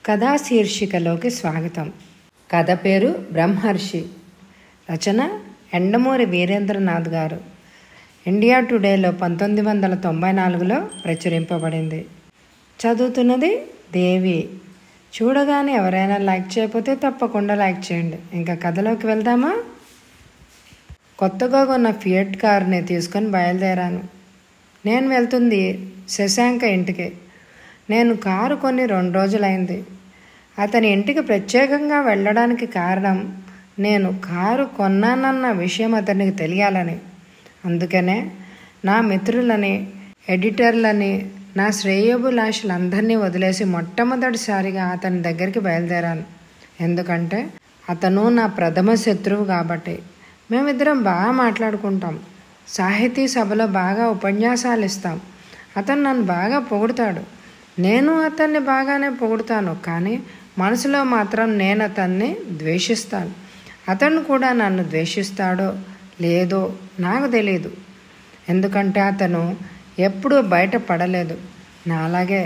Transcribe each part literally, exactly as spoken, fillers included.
కథా శీర్షికలోకి స్వాగతం. కథ పేరు బ్రహ్మర్షి. రచన ఎండమూరి వీరేంద్రనాథ్ గారు. ఇండియా టుడేలో పంతొమ్మిది వందల తొంభై నాలుగులో ప్రచురింపబడింది. చదువుతున్నది దేవి. చూడగానే ఎవరైనా లైక్ చేయకపోతే తప్పకుండా లైక్ చేయండి. ఇంకా కథలోకి వెళ్దామా? కొత్తగా కొన్న ఫియట్ కారుని తీసుకొని బయలుదేరాను. నేను వెళ్తుంది శశాంక ఇంటికి. నేను కారు కొని రెండు రోజులైంది. అతని ఇంటికి ప్రత్యేకంగా వెళ్ళడానికి కారణం నేను కారు కొన్నానన్న విషయం అతనికి తెలియాలని. అందుకనే నా మిత్రులని, ఎడిటర్లని, నా శ్రేయోభిలాషులందరినీ వదిలేసి మొట్టమొదటిసారిగా అతని దగ్గరికి బయలుదేరాను. ఎందుకంటే అతను నా ప్రథమ శత్రువు కాబట్టి. మేమిద్దరం బాగా మాట్లాడుకుంటాం. సాహితీ సభలో బాగా ఉపన్యాసాలు ఇస్తాం. అతను నన్ను బాగా పొగుడుతాడు. నేను అతన్ని బాగానే పొగుడుతాను. కానీ మనసులో మాత్రం నేను అతన్ని ద్వేషిస్తాను. అతను కూడా నన్ను ద్వేషిస్తాడో లేదో నాకు తెలియదు. ఎందుకంటే అతను ఎప్పుడూ బయటపడలేదు నాలాగే.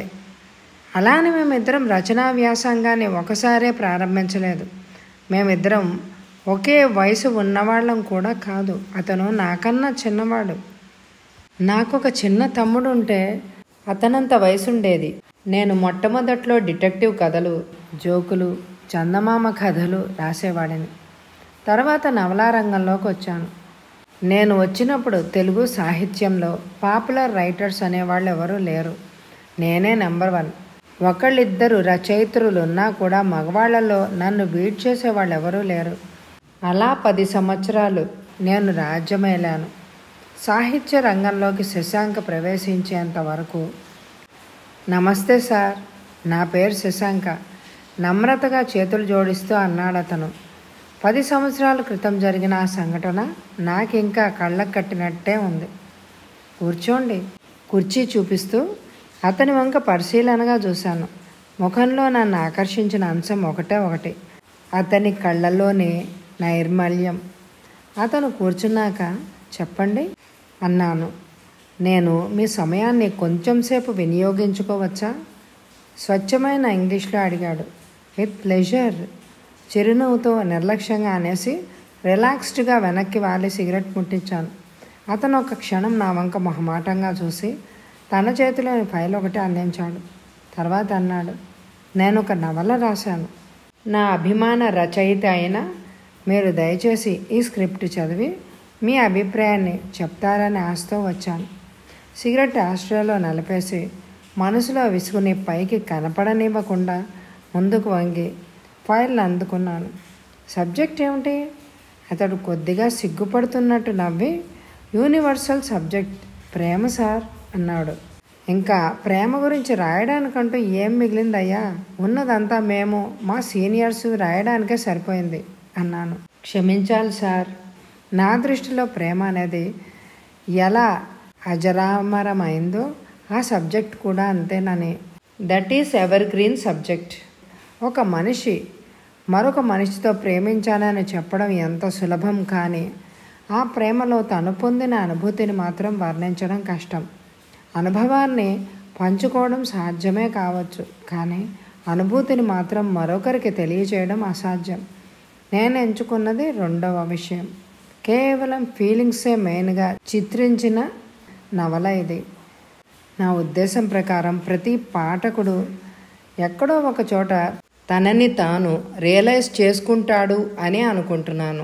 అలానే మేమిద్దరం రచనా వ్యాసంగాన్ని ఒకసారే ప్రారంభించలేదు. మేమిద్దరం ఒకే వయసు ఉన్నవాళ్ళం కూడా కాదు. అతను నాకన్నా చిన్నవాడు. నాకు ఒక చిన్న తమ్ముడు ఉంటే అతనంత వయసుండేది. నేను మొట్టమొదట్లో డిటెక్టివ్ కథలు, జోకులు, చందమామ కథలు రాసేవాడిని. తర్వాత నవలా రంగంలోకి వచ్చాను. నేను వచ్చినప్పుడు తెలుగు సాహిత్యంలో పాపులర్ రైటర్స్ అనేవాళ్ళు ఎవరూ లేరు. నేనే నెంబర్ వన్. ఒకళ్ళిద్దరు రచయిత్రులు ఉన్నా కూడా మగవాళ్లలో నన్ను బీట్ చేసేవాళ్ళు ఎవరూ లేరు. అలా పది సంవత్సరాలు నేను రాజ్యమేలాను. సాహిత్య రంగంలోకి శశాంక ప్రవేశించేంత వరకు. నమస్తే సార్, నా పేరు శశాంక, నమ్రతగా చేతులు జోడిస్తూ అన్నాడు అతను. పది సంవత్సరాల క్రితం జరిగిన ఆ సంఘటన నాకింకా కళ్ళకు కట్టినట్టే ఉంది. కూర్చోండి. కుర్చీ చూపిస్తూ అతని వంక పరిశీలనగా చూశాను. ముఖంలో నన్ను ఆకర్షించిన అంశం ఒకటే ఒకటి, అతని కళ్ళల్లోని నైర్మల్యం. అతను కూర్చున్నాక చెప్పండి అన్నాను. నేను మీ సమయాన్ని కొంచెం సేపు వినియోగించుకోవచ్చా? స్వచ్ఛమైన ఇంగ్లీష్లో అడిగాడు. విత్ ప్లెజర్, చిరునవ్వుతో నిర్లక్ష్యంగా అనేసి రిలాక్స్డ్గా వెనక్కి వాలి సిగరెట్ ముట్టించాను. అతను ఒక క్షణం నా వంక మొహమాటంగా చూసి తన చేతిలోని ఫైల్ ఒకటి అందించాడు. తర్వాత అన్నాడు, నేను ఒక నవల రాశాను. నా అభిమాన రచయిత అయిన మీరు దయచేసి ఈ స్క్రిప్ట్ చదివి మీ అభిప్రాయాన్ని చెప్తారని ఆశతో వచ్చాను. సిగరెట్ ఆస్ట్రేలో నలిపేసి మనసులో విసుగుని పైకి కనపడనివ్వకుండా ముందుకు వంగి ఫైల్ని అందుకున్నాను. సబ్జెక్ట్ ఏమిటి? అతడు కొద్దిగా సిగ్గుపడుతున్నట్టు నవ్వి, యూనివర్సల్ సబ్జెక్ట్, ప్రేమ సార్ అన్నాడు. ఇంకా ప్రేమ గురించి రాయడానికంటూ ఏం మిగిలిందయ్యా? ఉన్నదంతా మేము మా సీనియర్స్ రాయడానికే సరిపోయింది అన్నాను. క్షమించాలి సార్, నా దృష్టిలో ప్రేమ అనేది ఎలా అజరామరమైందో ఆ సబ్జెక్ట్ కూడా అంతేనని. That is ever green subject. ఒక మనిషి మరొక మనిషితో ప్రేమించానని చెప్పడం ఎంత సులభం, కానీ ఆ ప్రేమలో తను పొందిన అనుభూతిని మాత్రం వర్ణించడం కష్టం. అనుభవాన్ని పంచుకోవడం సాధ్యమే కావచ్చు, కానీ అనుభూతిని మాత్రం మరొకరికి తెలియజేయడం అసాధ్యం. నేను ఎంచుకున్నది రెండవ విషయం. కేవలం ఫీలింగ్సే మెయిన్గా చిత్రించిన నవల ఇది. నా ఉద్దేశం ప్రకారం ప్రతి పాఠకుడు ఎక్కడో ఒక చోట తనని తాను రియలైజ్ చేసుకుంటాడు అని అనుకుంటున్నాను.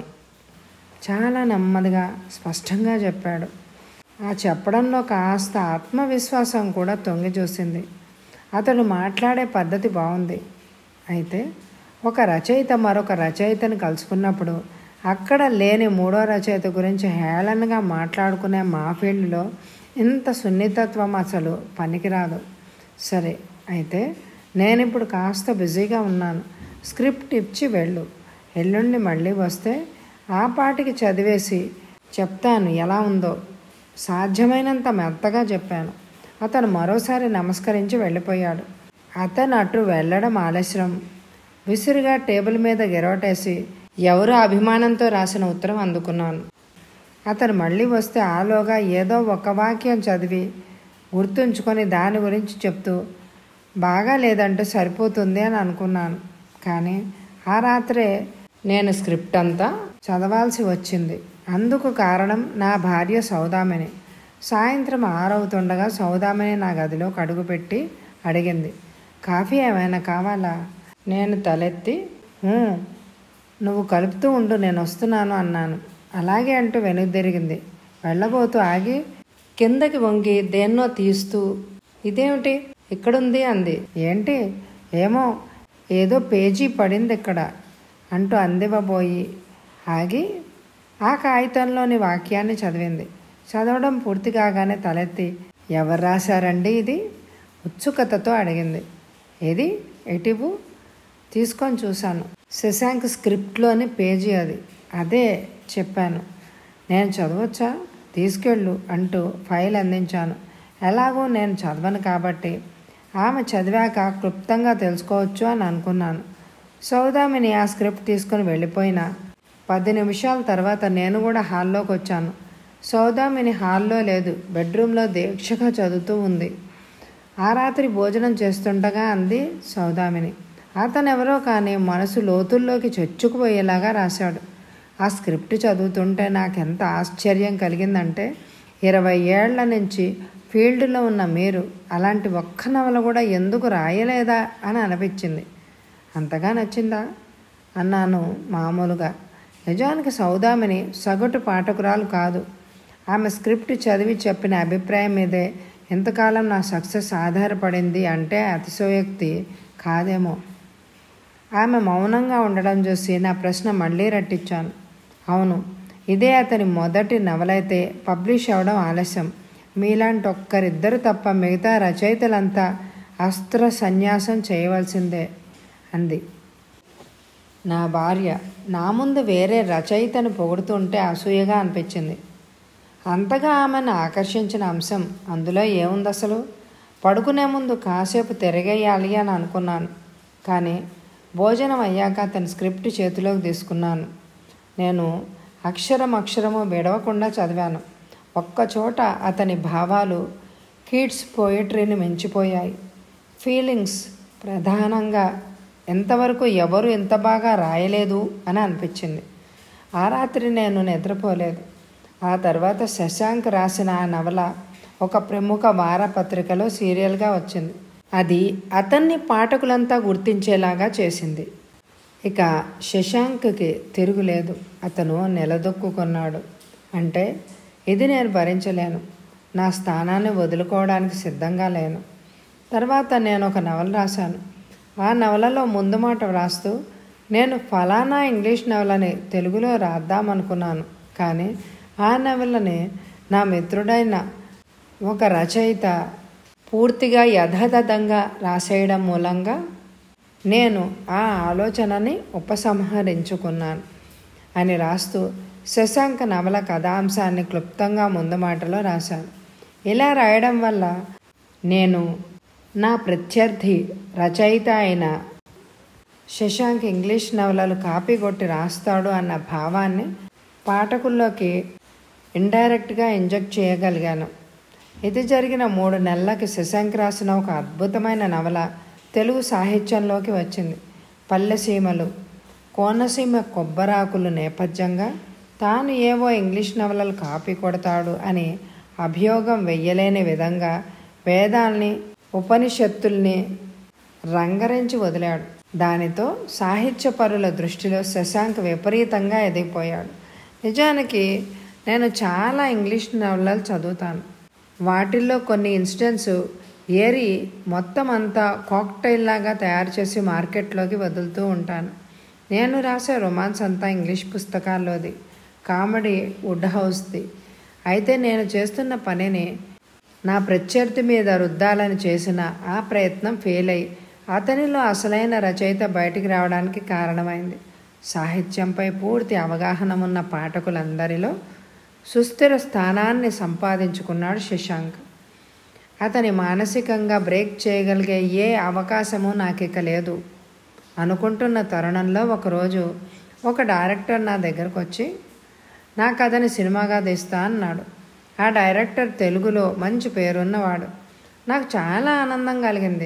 చాలా నెమ్మదిగా స్పష్టంగా చెప్పాడు. ఆ చెప్పడంలో కాస్త ఆత్మవిశ్వాసం కూడా తొంగి చూసింది. అతడు మాట్లాడే పద్ధతి బాగుంది. అయితే ఒక రచయిత మరొక రచయితను కలుసుకున్నప్పుడు అక్కడ లేని మూడో రచయిత గురించి హేళనగా మాట్లాడుకునే మా ఫీల్డ్లో ఇంత సున్నితత్వం అసలు పనికిరాదు. సరే, అయితే నేను ఇప్పుడు కాస్త బిజీగా ఉన్నాను. స్క్రిప్ట్ ఇచ్చి వెళ్ళు. ఎల్లుండి మళ్ళీ వస్తే ఆ పాటికి చదివేసి చెప్తాను ఎలా ఉందో. సాధ్యమైనంత మెత్తగా చెప్పాను. అతను మరోసారి నమస్కరించి వెళ్ళిపోయాడు. అతను అటు వెళ్ళడం ఆలస్యం. విసురుగా టేబుల్ మీద గెరవటేసి ఎవరో అభిమానంతో రాసిన ఉత్తరం అందుకున్నాను. అతను మళ్ళీ వస్తే ఆలోగా ఏదో ఒక వాక్యం చదివి గుర్తుంచుకొని దాని గురించి చెప్తూ బాగా లేదంటే సరిపోతుంది అని అనుకున్నాను. కానీ ఆ రాత్రే నేను స్క్రిప్ట్ అంతా చదవాల్సి వచ్చింది. అందుకు కారణం నా భార్య సౌదామిని. సాయంత్రం ఆరవుతుండగా సౌదామిని నా గదిలో కడుగుపెట్టి అడిగింది, కాఫీ ఏమైనా కావాలా? నేను తలెత్తి నువ్వు కలుపుతూ ఉండు, నేను వస్తున్నాను అన్నాను. అలాగే అంటూ వెనుదిరిగింది. వెళ్ళబోతూ ఆగి కిందకి వంగి దేన్నో తీస్తూ ఇదేమిటి ఇక్కడుంది అంది. ఏంటి? ఏమో ఏదో పేజీ పడింది ఇక్కడ అంటూ అందివ్వబోయి ఆగి ఆ కాగితంలోని వాక్యాన్ని చదివింది. చదవడం పూర్తి కాగానే తలెత్తి ఎవరు రాశారండి ఇది? ఉత్సుకతతో అడిగింది. ఏది ఎటివు? తీసుకొని చూశాను. శశాంక్ స్క్రిప్ట్లోని పేజీ అది. అదే చెప్పాను. నేను చదవచ్చా? తీసుకెళ్ళు అంటూ ఫైల్ అందించాను. ఎలాగో నేను చదవను కాబట్టి ఆమె చదివాక క్లుప్తంగా తెలుసుకోవచ్చు అని అనుకున్నాను. సౌదామిని ఆ స్క్రిప్ట్ తీసుకుని వెళ్ళిపోయినా పది నిమిషాల తర్వాత నేను కూడా హాల్లోకి వచ్చాను. సౌదామిని హాల్లో లేదు, బెడ్రూమ్లో దీక్షగా చదువుతూ ఉంది. ఆ రాత్రి భోజనం చేస్తుండగా అంది సౌదామిని. అతనెవరో కానీ మనసు లోతుల్లోకి చొచ్చుకుపోయేలాగా రాశాడు. ఆ స్క్రిప్ట్ చదువుతుంటే నాకెంత ఆశ్చర్యం కలిగిందంటే, ఇరవై ఏళ్ల నుంచి ఫీల్డ్లో ఉన్న మీరు అలాంటి ఒక్క నవల కూడా ఎందుకు రాయలేదా అని అనిపించింది. అంతగా నచ్చిందా అన్నాను మామూలుగా. నిజానికి సౌదామిని సగటు పాఠకురాలు కాదు. ఆమె స్క్రిప్ట్ చదివి చెప్పిన అభిప్రాయం మీదే ఎంతకాలం నా సక్సెస్ ఆధారపడింది అంటే అతిశయోక్తి కాదేమో. ఆమె మౌనంగా ఉండడం చూసి నా ప్రశ్న మళ్ళీ రట్టించాను. అవును, ఇదే అతని మొదటి నవలైతే పబ్లిష్ అవ్వడం ఆలస్యం. మీలాంటి ఒక్కరిద్దరు తప్ప మిగతా రచయితలంతా అస్త్ర సన్యాసం చేయవలసిందే అంది నా భార్య. నా ముందు వేరే రచయితను పొగుడుతుంటే అసూయగా అనిపించింది. అంతగా ఆమెను ఆకర్షించిన అంశం అందులో ఏముంది అసలు? పడుకునే ముందు కాసేపు తిరగేయాలి అని అనుకున్నాను. కానీ భోజనం అయ్యాక అతని స్క్రిప్ట్ చేతిలోకి తీసుకున్నాను. నేను అక్షరం అక్షరము విడవకుండా చదివాను. ఒక్కచోట అతని భావాలు కీట్స్ పోయిటరీని మించిపోయాయి. ఫీలింగ్స్ ప్రధానంగా ఎంతవరకు ఎవరు ఎంత బాగా రాయలేదు అని అనిపించింది. ఆ రాత్రి నేను నిద్రపోలేదు. ఆ తర్వాత శశాంక్ రాసిన ఆ నవల ఒక ప్రముఖ వారపత్రికలో సీరియల్గా వచ్చింది. అది అతన్ని పాఠకులంతా గుర్తించేలాగా చేసింది. ఇక శశాంక్కి తిరుగులేదు. అతను నిలదొక్కున్నాడు. అంటే ఇది నేను భరించలేను, నా స్థానాన్ని వదులుకోవడానికి సిద్ధంగా లేను. తర్వాత నేను ఒక నవల రాశాను. ఆ నవలలో ముందు మాట వ్రాస్తూ నేను ఫలానా ఇంగ్లీష్ నవలని తెలుగులో రాద్దామనుకున్నాను. కానీ ఆ నవలని నా మిత్రుడైన ఒక రచయిత పూర్తిగా యథాతథంగా రాసేయడం మూలంగా నేను ఆ ఆలోచనని ఉపసంహరించుకున్నాను అని రాస్తూ శశాంక్ నవల కథాంశాన్ని క్లుప్తంగా ముందు మాటలో రాశాను. ఇలా రాయడం వల్ల నేను నా ప్రత్యర్థి రచయిత అయిన శశాంక్ ఇంగ్లీష్ నవలలు కాపీ కొట్టి రాస్తాడు అన్న భావాన్ని పాఠకుల్లోకి ఇండైరెక్ట్గా ఇంజెక్ట్ చేయగలిగాను. ఇది జరిగిన మూడు నెలలకి శశాంక్ రాసిన ఒక అద్భుతమైన నవల తెలుగు సాహిత్యంలోకి వచ్చింది. పల్లెసీమలు, కోనసీమ కొబ్బరాకులు నేపథ్యంగా తాను ఏవో ఇంగ్లీష్ నవలలు కాపీ కొడతాడు అని అభియోగం వెయ్యలేని విధంగా వేదాల్ని ఉపనిషత్తుల్ని రంగరించి వదిలాడు. దానితో సాహిత్యపరుల దృష్టిలో శశాంక్ విపరీతంగా ఎదిగిపోయాడు. నిజానికి నేను చాలా ఇంగ్లీష్ నవలలు చదువుతాను. వాటిల్లో కొన్ని ఇన్స్టెన్స్ ఏరి మొత్తం అంతా కాక్టైల్ లాగా తయారు చేసి మార్కెట్లోకి వదులుతూ ఉంటాను. నేను రాసే రొమాన్స్ అంతా ఇంగ్లీష్ పుస్తకాల్లోది, కామెడీ వుడ్ హౌస్ది. అయితే నేను చేస్తున్న పనిని నా ప్రత్యర్థి మీద రుద్దాలని చేసిన ఆ ప్రయత్నం ఫెయిల్ అయి అతనిలో అసలైన రచయిత బయటికి రావడానికి కారణమైంది. సాహిత్యంపై పూర్తి అవగాహన ఉన్న పాఠకులందరిలో సుస్థిర స్థానాన్ని సంపాదించుకున్నాడు శశాంక్. అతని మానసికంగా బ్రేక్ చేయగలిగే ఏ అవకాశము నాకిక లేదు అనుకుంటున్న తరుణంలో ఒకరోజు ఒక డైరెక్టర్ నా దగ్గరకు వచ్చి నా కథని సినిమాగా తీస్తా అన్నాడు. ఆ డైరెక్టర్ తెలుగులో మంచి పేరున్నవాడు. నాకు చాలా ఆనందం కలిగింది.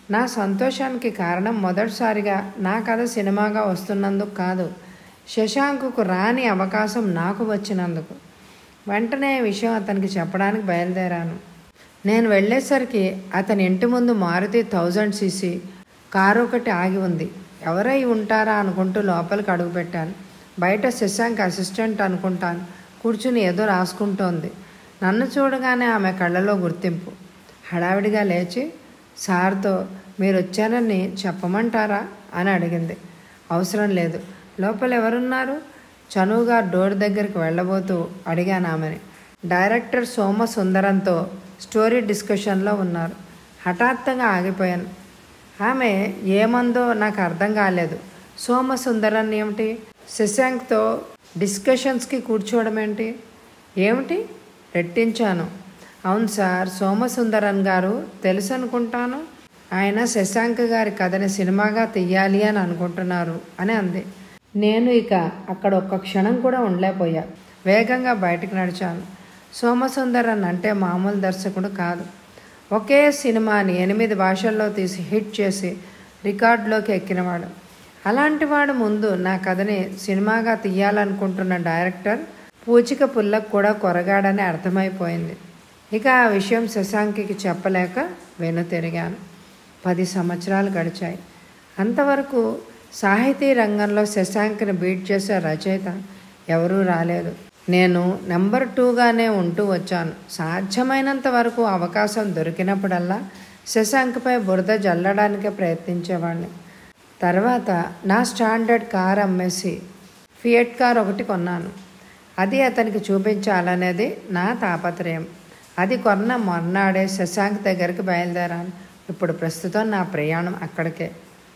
నా సంతోషానికి కారణం మొదటిసారిగా నా కథ సినిమాగా వస్తున్నందుకు కాదు, శశాంకుకు రాని అవకాశం నాకు వచ్చినందుకు. వెంటనే విషయం అతనికి చెప్పడానికి బయలుదేరాను. నేను వెళ్ళేసరికి అతని ఇంటి ముందు మారుతి థౌజండ్ సీసీ కారు ఒకటి ఆగి ఉంది. ఎవరై ఉంటారా అనుకుంటూ లోపలికి అడుగుపెట్టాను. బయట శశాంక్ అసిస్టెంట్ అనుకుంటాను కూర్చుని ఏదో రాసుకుంటోంది. నన్ను చూడగానే ఆమె కళ్ళలో గుర్తింపు. హడావిడిగా లేచి సార్తో మీరు వచ్చారని చెప్పమంటారా అని అడిగింది. అవసరం లేదు, లోపల ఎవరున్నారు? చనువుగా డోర్ దగ్గరికి వెళ్ళబోతూ అడిగాను ఆమెని. డైరెక్టర్ సోమసుందరంతో స్టోరీ డిస్కషన్లో ఉన్నారు. హఠాత్తుగా ఆగిపోయాను. ఆమె ఏమందో నాకు అర్థం కాలేదు. సోమసుందరన్ ఏమిటి? శశాంక్తో డిస్కషన్స్కి కూర్చోవడం ఏంటి? ఏమిటి? రెట్టించాను. అవును సార్, సోమసుందరన్ గారు తెలుసు అనుకుంటాను. ఆయన శశాంక్ గారి కథని సినిమాగా తీయాలి అని అనుకుంటున్నారు అని అంది. నేను ఇక అక్కడ ఒక్క క్షణం కూడా ఉండలేకపోయా. వేగంగా బయటకు నడిచాను. సోమసుందరన్ అంటే మామూలు దర్శకుడు కాదు. ఒకే సినిమాని ఎనిమిది భాషల్లో తీసి హిట్ చేసి రికార్డులోకి ఎక్కినవాడు. అలాంటి వాడు ముందు నా కథని సినిమాగా తీయాలనుకుంటున్న డైరెక్టర్ పూచిక పుల్లకు కూడా కొరగాడని అర్థమైపోయింది. ఇక ఆ విషయం శశాంక్కి చెప్పలేక వెనుతిరిగాను. పది సంవత్సరాలు గడిచాయి. అంతవరకు సాహితీ రంగంలో శశాంక్ని బీట్ చేసే రచయిత ఎవరూ రాలేదు. నేను నెంబర్ టూగానే ఉంటూ వచ్చాను. సాధ్యమైనంత వరకు అవకాశం దొరికినప్పుడల్లా శశాంక్పై బురద జల్లడానికే ప్రయత్నించేవాడిని. తర్వాత నా స్టాండర్డ్ కార్ అమ్మేసి ఫియట్ కార్ ఒకటి కొన్నాను. అది అతనికి చూపించాలనేది నా తాపత్రయం. అది కొన్న మొన్నాడే శశాంక్ దగ్గరికి బయలుదేరాను. ఇప్పుడు ప్రస్తుతం నా ప్రయాణం అక్కడికే.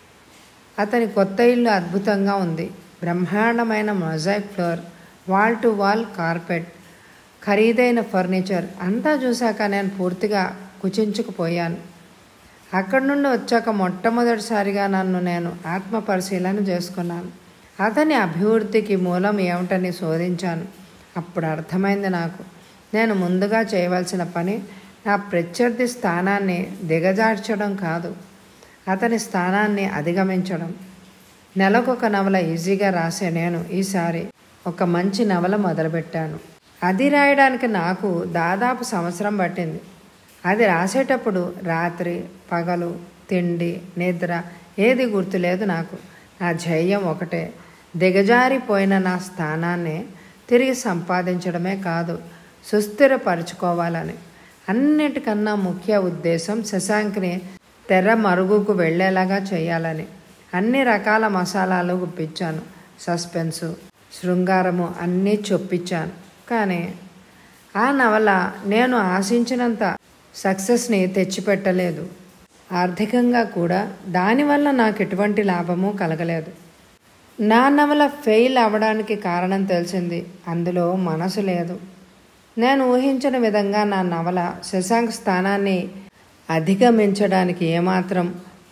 అతని కొత్త ఇల్లు అద్భుతంగా ఉంది. బ్రహ్మాండమైన mosaic floor, wall to wall carpet, ఖరీదైన ఫర్నిచర్ అంతా చూశాక నేను పూర్తిగా కుచించుకుపోయాను. అక్కడి నుండి వచ్చాక మొట్టమొదటిసారిగా నన్ను నేను ఆత్మ పరిశీలన చేసుకున్నాను. అతని అభివృద్ధికి మూలం ఏమిటని శోధించాను. అప్పుడు అర్థమైంది నాకు, నేను ముందుగా చేయవలసిన పని నా ప్రత్యర్థి స్థానాన్ని దిగజార్చడం కాదు, అతని స్థానాన్ని అధిగమించడం. నెలకొక నవల ఈజీగా రాసే నేను ఈసారి ఒక మంచి నవల మొదలుపెట్టాను. అది రాయడానికి నాకు దాదాపు సంవత్సరం పట్టింది. అది రాసేటప్పుడు రాత్రి పగలు తిండి నిద్ర ఏది గుర్తులేదు నాకు. నా ధ్యేయం ఒకటే, దిగజారిపోయిన నా స్థానాన్ని తిరిగి సంపాదించడమే కాదు, సుస్థిరపరచుకోవాలని. అన్నిటికన్నా ముఖ్య ఉద్దేశం శశాంక్ని తెర మరుగుకు వెళ్ళేలాగా చేయాలని. అన్ని రకాల మసాలాలు గుప్పించాను. సస్పెన్సు శృంగారము అన్నీ చొప్పించాను. కానీ ఆ నవల నేను ఆశించినంత సక్సెస్ని తెచ్చిపెట్టలేదు. ఆర్థికంగా కూడా దానివల్ల నాకు ఎటువంటి లాభము కలగలేదు. నా నవల ఫెయిల్ అవ్వడానికి కారణం తెలిసింది, అందులో మనసు లేదు. నేను ఊహించిన విధంగా నా నవల శశాంక్ స్థానాన్ని అధిగమించడానికి ఏమాత్రం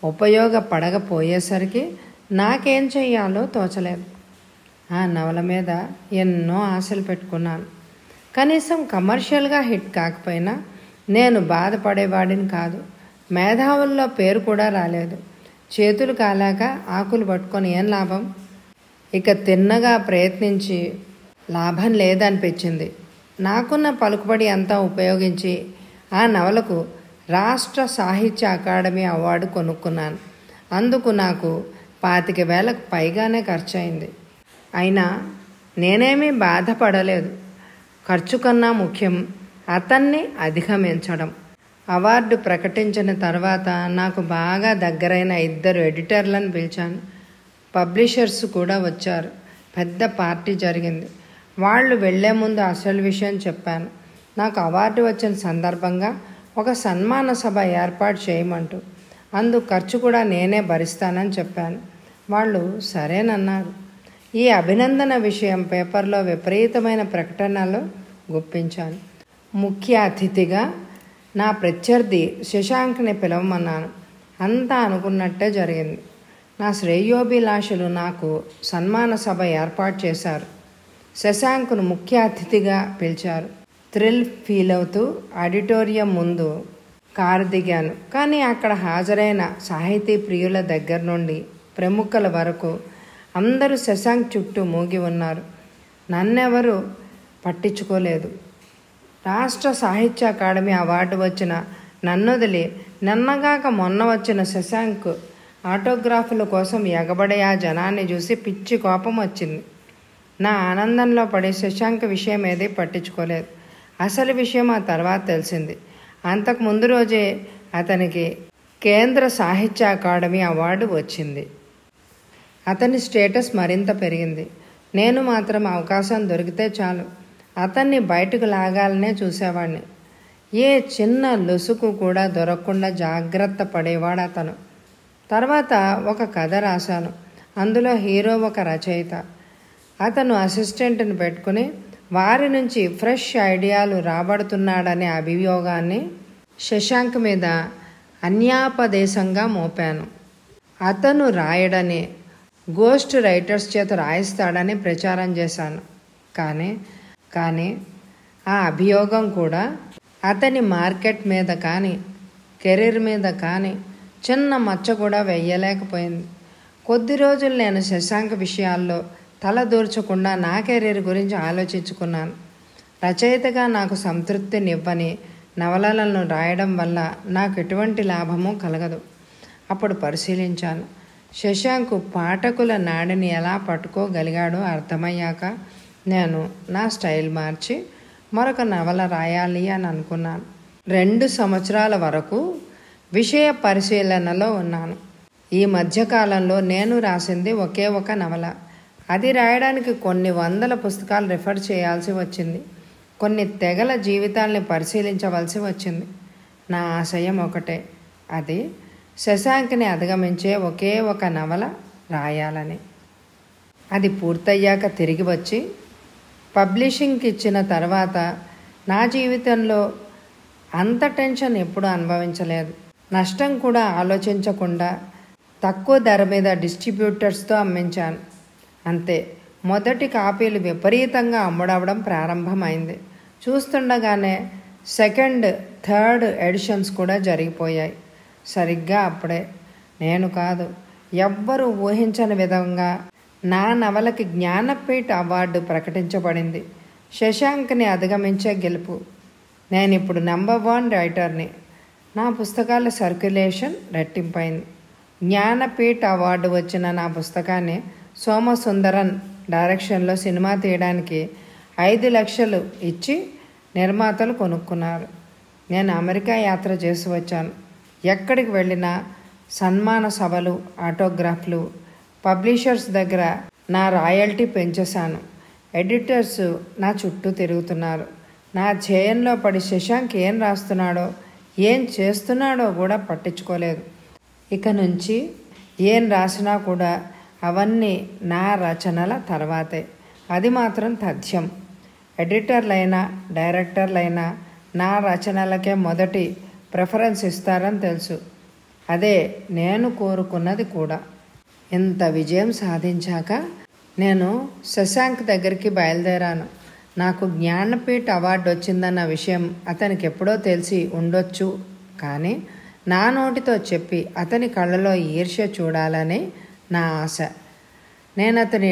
ఉపయోగపడకపోయేసరికి నాకేం చెయ్యాలో తోచలేదు. ఆ నవల మీద ఎన్నో ఆశలు పెట్టుకున్నాను. కనీసం కమర్షియల్గా హిట్ కాకపోయినా నేను బాధపడేవాడిని కాదు. మేధావుల్లో పేరు కూడా రాలేదు. చేతులు కాలాక ఆకులు పట్టుకొని ఏం లాభం? ఇక తిన్నగా ప్రయత్నించి లాభం లేదనిపించింది. నాకున్న పలుకుబడి అంతా ఉపయోగించి ఆ నవలకు రాష్ట్ర సాహిత్య అకాడమీ అవార్డు కొనుక్కున్నాను. అందుకు నాకు పాతిక వేలకు పైగానే ఖర్చయింది. అయినా నేనేమీ బాధపడలేదు. ఖర్చు కన్నా ముఖ్యం అతన్ని అధిగమించడం. అవార్డు ప్రకటించిన తర్వాత నాకు బాగా దగ్గరైన ఇద్దరు ఎడిటర్లను పిలిచాను. పబ్లిషర్స్ కూడా వచ్చారు. పెద్ద పార్టీ జరిగింది. వాళ్ళు వెళ్లే ముందు అసలు విషయం చెప్పాను. నాకు అవార్డు వచ్చిన సందర్భంగా ఒక సన్మాన సభ ఏర్పాటు చేయమంటూ, అందుకు ఖర్చు కూడా నేనే భరిస్తానని చెప్పాను. వాళ్ళు సరేనన్నారు. ఈ అభినందన విషయం పేపర్లో విపరీతమైన ప్రకటనలో గుప్పించాను. ముఖ్య అతిథిగా నా ప్రత్యర్థి శశాంక్ని పిలవమన్నాను. అంతా అనుకున్నట్టే జరిగింది. నా శ్రేయోభిలాషులు నాకు సన్మాన సభ ఏర్పాటు చేశారు. శశాంక్ను ముఖ్య అతిథిగా పిలిచారు. థ్రిల్ ఫీల్ అవుతూ ఆడిటోరియం ముందు కారు దిగాను. కానీ అక్కడ హాజరైన సాహితీ ప్రియుల దగ్గర నుండి ప్రముఖుల వరకు అందరూ శశాంక్ చుట్టూ మూగి ఉన్నారు. నన్నెవరూ పట్టించుకోలేదు. రాష్ట్ర సాహిత్య అకాడమీ అవార్డు వచ్చిన నన్నొదిలి నిన్నగాక మొన్న వచ్చిన శశాంక్ ఆటోగ్రాఫ్ల కోసం ఎగబడే ఆ జనాన్ని చూసి పిచ్చి కోపం వచ్చింది. నా ఆనందంలో పడి శశాంక్ విషయం ఏది పట్టించుకోలేదు. అసలు విషయం ఆ తర్వాత తెలిసింది. అంతకు ముందు రోజే అతనికి కేంద్ర సాహిత్య అకాడమీ అవార్డు వచ్చింది. అతని స్టేటస్ మరింత పెరిగింది. నేను మాత్రం అవకాశం దొరికితే చాలు అతన్ని బయటకు లాగాలనే చూసేవాడిని. ఏ చిన్న లొసుకు కూడా దొరకకుండా జాగ్రత్త పడేవాడు అతను. తర్వాత ఒక కథ రాశాను. అందులో హీరో ఒక రచయిత. అతను అసిస్టెంట్ని పెట్టుకుని వారి నుంచి ఫ్రెష్ ఐడియాలు రాబడుతున్నాడనే అభియోగాన్ని శశాంక్ మీద అన్యాపదేశంగా మోపాను. అతను రాయడని గోస్ట్ రైటర్స్ చేత రాయిస్తాడని ప్రచారం చేశాను. కానీ కానీ ఆ అభియోగం కూడా అతని మార్కెట్ మీద కానీ కెరీర్ మీద కానీ చిన్న మచ్చ కూడా వెయ్యలేకపోయింది. కొద్ది రోజులు నేను శశాంక్ విషయాల్లో తల దూర్చకుండా నా కెరీర్ గురించి ఆలోచించుకున్నాను. రచయితగా నాకు సంతృప్తినివ్వని నవలలను రాయడం వల్ల నాకు ఎటువంటి లాభమూ కలగదు. అప్పుడు పరిశీలించాను. శశాంక్ పాఠకుల నాడిని ఎలా పట్టుకోగలిగాడో అర్థమయ్యాక నేను నా స్టైల్ మార్చి మరొక నవల రాయాలి అని అనుకున్నాను. రెండు సంవత్సరాల వరకు విషయ పరిశీలనలో ఉన్నాను. ఈ మధ్యకాలంలో నేను రాసింది ఒకే ఒక నవల. అది రాయడానికి కొన్ని వందల పుస్తకాలు రిఫర్ చేయాల్సి వచ్చింది. కొన్ని తెగల జీవితాల్ని పరిశీలించవలసి వచ్చింది. నా ఆశయం ఒకటే, అది శశాంక్ని అధిగమించే ఒకే ఒక నవల రాయాలని. అది పూర్తయ్యాక తిరిగి వచ్చి పబ్లిషింగ్కి ఇచ్చిన తర్వాత నా జీవితంలో అంత టెన్షన్ ఎప్పుడూ అనుభవించలేదు. నష్టం కూడా ఆలోచించకుండా తక్కువ ధర మీద డిస్ట్రిబ్యూటర్స్తో అమ్మించాను. అంతే. మొదటి కాపీలు విపరీతంగా అమ్ముడవడం ప్రారంభమైంది. చూస్తుండగానే సెకండ్ థర్డ్ ఎడిషన్స్ కూడా జరిగిపోయాయి. సరిగ్గా అప్పుడే నేను కాదు, ఎవ్వరూ ఊహించని విధంగా నా నవలకి జ్ఞానపీఠ అవార్డు ప్రకటించబడింది. శశాంక్ని అధిగమించే గెలుపు. నేను ఇప్పుడు నెంబర్ వన్ రైటర్ని. నా పుస్తకాల సర్క్యులేషన్ రెట్టింపైంది. జ్ఞానపీఠ అవార్డు వచ్చిన నా పుస్తకాన్ని సోమసుందరన్ డైరెక్షన్లో సినిమా తీయడానికి ఐదు లక్షలు ఇచ్చి నిర్మాతలు కొనుక్కున్నారు. నేను అమెరికా యాత్ర చేసి వచ్చాను. ఎక్కడికి వెళ్ళినా సన్మాన సభలు, ఆటోగ్రాఫ్లు. పబ్లిషర్స్ దగ్గర నా రాయల్టీ పెంచేశాను. ఎడిటర్స్ నా చుట్టూ తిరుగుతున్నారు. నా ధ్యేయంలో పడి శశాంక్ ఏం రాస్తున్నాడో ఏం చేస్తున్నాడో కూడా పట్టించుకోలేదు. ఇక నుంచి ఏం రాసినా కూడా అవన్నీ నా రచనల తర్వాతే. అది మాత్రం తథ్యం. ఎడిటర్లైనా డైరెక్టర్లైనా నా రచనలకే మొదటి ప్రిఫరెన్స్ ఇస్తారని తెలుసు. అదే నేను కోరుకున్నది కూడా. ఇంత విజయం సాధించాక నేను శశాంక్ దగ్గరికి బయలుదేరాను. నాకు జ్ఞానపీఠ అవార్డు వచ్చిందన్న విషయం అతనికి ఎప్పుడో తెలిసి ఉండొచ్చు. కానీ నా నోటితో చెప్పి అతని కళ్ళలో ఈర్ష్య చూడాలని నా ఆశ. నేను అతని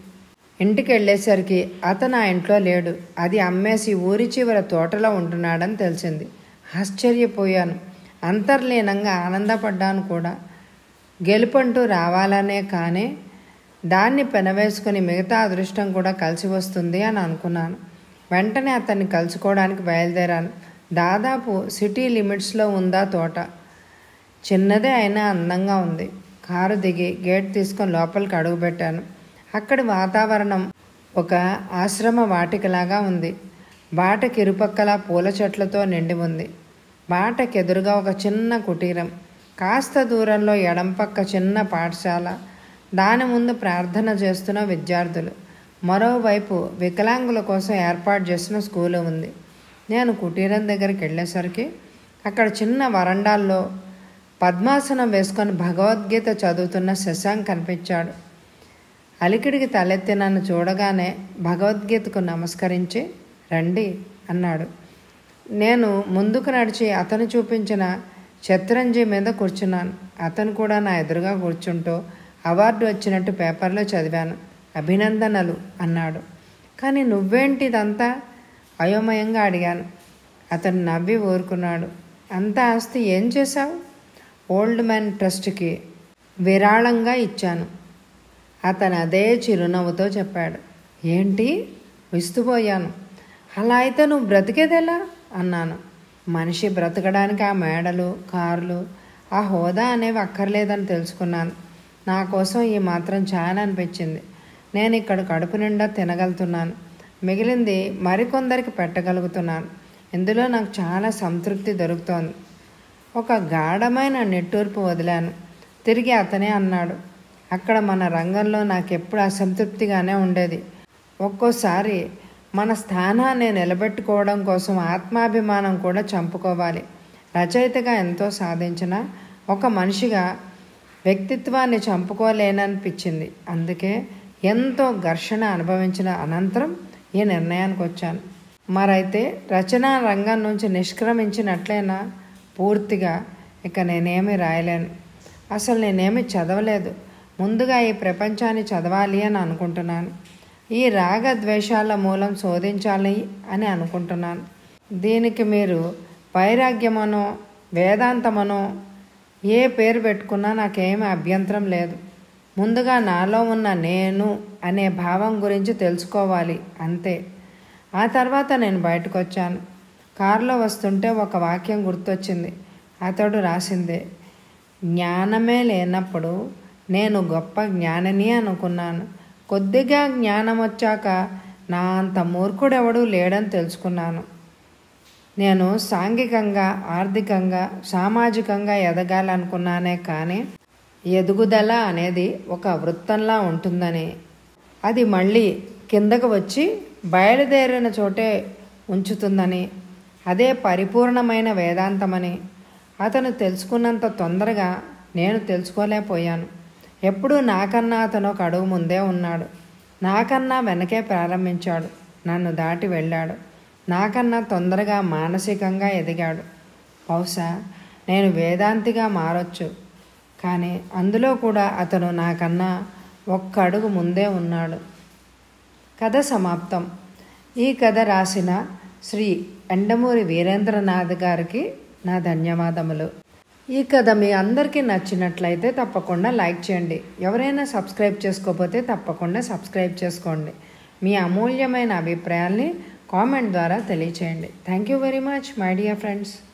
ఇంటికి వెళ్ళేసరికి అతను ఆ ఇంట్లో లేడు. అది అమ్మేసి ఊరి చివర తోటలో ఉంటున్నాడని తెలిసింది. ఆశ్చర్యపోయాను. అంతర్లీనంగా ఆనందపడ్డాను కూడా. గెలుపంటూ రావాలనే కానీ దాన్ని పెనవేసుకుని మిగతా అదృష్టం కూడా కలిసి వస్తుంది అని అనుకున్నాను. వెంటనే అతన్ని కలుసుకోవడానికి బయలుదేరాను. దాదాపు సిటీ లిమిట్స్లో ఉందా తోట. చిన్నదే అయినా అందంగా ఉంది. కారు దిగి గేట్ తీసుకొని లోపలికి అడుగుపెట్టాను. అక్కడి వాతావరణం ఒక ఆశ్రమ వాటికలాగా ఉంది. బాటకి ఇరుపక్కల పూల చెట్లతో నిండి ఉంది. బాటకి ఎదురుగా ఒక చిన్న కుటీరం. కాస్త దూరంలో ఎడంపక్క చిన్న పాఠశాల. దాని ముందు ప్రార్థన చేస్తున్న విద్యార్థులు. మరోవైపు వికలాంగుల కోసం ఏర్పాటు చేసిన స్కూలు ఉంది. నేను కుటీరం దగ్గరికి వెళ్ళేసరికి అక్కడ చిన్న వరండాల్లో పద్మాసనం వేసుకొని భగవద్గీత చదువుతున్న శశాంక్ కనిపించాడు. అలికిడికి తలెత్తి నన్ను చూడగానే భగవద్గీతకు నమస్కరించి రండి అన్నాడు. నేను ముందుకు నడిచి అతను చూపించిన శతరంజి మీద కూర్చున్నాను. అతను కూడా నా ఎదురుగా కూర్చుంటూ అవార్డు వచ్చినట్టు పేపర్లో చదివాను. అభినందనలు అన్నాడు. కానీ నువ్వేంటిదంతా అయోమయంగా అడిగాను. అతను నవ్వి ఊరుకున్నాడు. అంత ఆస్తి ఏం చేశావు? ఓల్డ్ మ్యాన్ ట్రస్ట్కి విరాళంగా ఇచ్చాను. అతను అదే చిరునవ్వుతో చెప్పాడు. ఏంటి? విస్తుపోయాను. అలా అయితే నువ్వు బ్రతికేదెలా అన్నాను. మనిషి బ్రతకడానికి ఆ మేడలు, కార్లు, ఆ హోదా అనేవి అక్కర్లేదని తెలుసుకున్నాను. నా కోసం ఈ మాత్రం చాలా అనిపించింది. నేను ఇక్కడ కడుపు నిండా తినగలుగుతున్నాను. మిగిలింది మరికొందరికి పెట్టగలుగుతున్నాను. ఇందులో నాకు చాలా సంతృప్తి దొరుకుతోంది. ఒక గాఢమైన నిట్టూర్పు వదిలాను. తిరిగి అతనే అన్నాడు. అక్కడ మన రంగంలో నాకెప్పుడు అసంతృప్తిగానే ఉండేది. ఒక్కోసారి మన స్థానాన్ని నిలబెట్టుకోవడం కోసం ఆత్మాభిమానం కూడా చంపుకోవాలి. రచయితగా ఎంతో సాధించిన ఒక మనిషిగా వ్యక్తిత్వాన్ని చంపుకోలేననిపించింది. అందుకే ఎంతో ఘర్షణ అనుభవించిన అనంతరం ఈ నిర్ణయానికి వచ్చాను. మరైతే రచనా రంగం నుంచి నిష్క్రమించినట్లయినా పూర్తిగా ఇక నేనేమీ రాయలేను. అసలు నేనేమీ చదవలేదు. ముందుగా ఈ ప్రపంచాన్ని చదవాలి అని అనుకుంటున్నాను. ఈ రాగద్వేషాల మూలం శోధించాలి అని అనుకుంటున్నాను. దీనికి మీరు వైరాగ్యమనో వేదాంతమనో ఏ పేరు పెట్టుకున్నా నాకేమీ అభ్యంతరం లేదు. ముందుగా నాలో ఉన్న నేను అనే భావం గురించి తెలుసుకోవాలి అంతే. ఆ తర్వాత నేను బయటకు వచ్చాను. కారులో వస్తుంటే ఒక వాక్యం గుర్తొచ్చింది. అతడు రాసిందే. జ్ఞానమే లేనప్పుడు నేను గొప్ప జ్ఞానిని అనుకున్నాను. కొద్దిగా జ్ఞానం వచ్చాక నా అంత మూర్ఖుడెవడూ లేడని తెలుసుకున్నాను. నేను సాంఘికంగా, ఆర్థికంగా, సామాజికంగా ఎదగాలనుకున్నానే కానీ ఎదుగుదల అనేది ఒక వృత్తంలా ఉంటుందని, అది మళ్ళీ కిందకు వచ్చి బయలుదేరిన చోటే ఉంచుతుందని, అదే పరిపూర్ణమైన వేదాంతమని అతను తెలుసుకున్నంత తొందరగా నేను తెలుసుకోలేకపోయాను. ఎప్పుడూ నాకన్నా అతను ఒక అడుగు ముందే ఉన్నాడు. నాకన్నా వెనకే ప్రారంభించాడు. నన్ను దాటి వెళ్ళాడు. నాకన్నా తొందరగా మానసికంగా ఎదిగాడు. బహుశా నేను వేదాంతిగా మారొచ్చు, కానీ అందులో కూడా అతను నాకన్నా ఒక్క అడుగు ముందే ఉన్నాడు. కథ సమాప్తం. ఈ కథ రాసిన శ్రీ ఎండమూరి వీరేంద్రనాథ్ గారికి నా ధన్యవాదములు. ఈ కథ మీ అందరికీ నచ్చినట్లయితే తప్పకుండా లైక్ చేయండి. ఎవరైనా సబ్స్క్రైబ్ చేసుకోకపోతే తప్పకుండా సబ్స్క్రైబ్ చేసుకోండి. మీ అమూల్యమైన అభిప్రాయాల్ని కామెంట్ ద్వారా తెలియచేయండి. Thank you very much my dear friends.